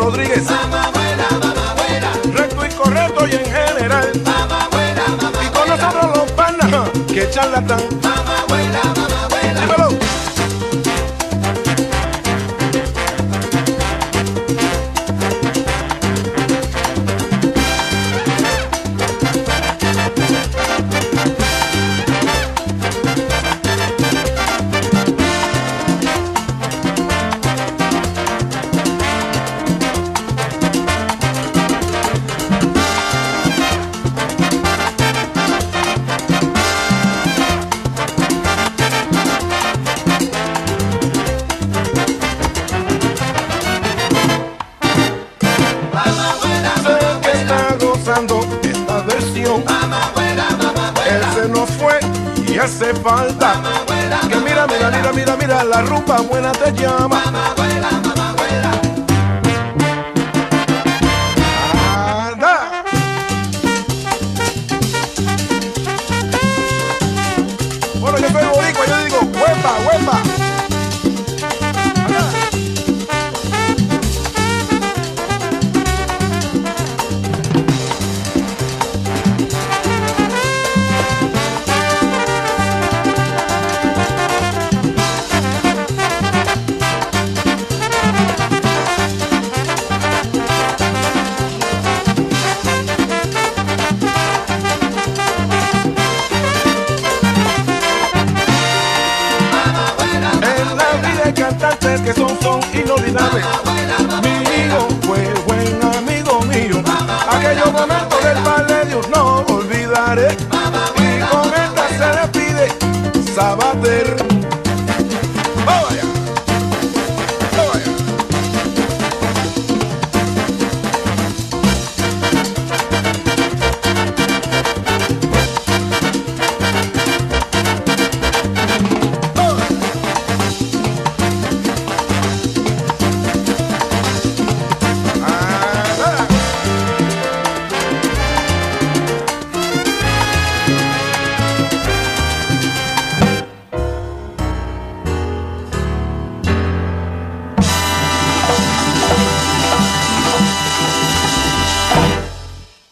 Rodríguez. Recto y correcto y en general. Y con nosotros los panas que charlatán. Dímelo. Esta versión, él se nos fue y hace falta que mira, mira, mira, mira, mira, la rumba buena te llama. Anda. Bueno, yo soy boricua, yo digo huepa, huepa. Cantantes que son inolvidables.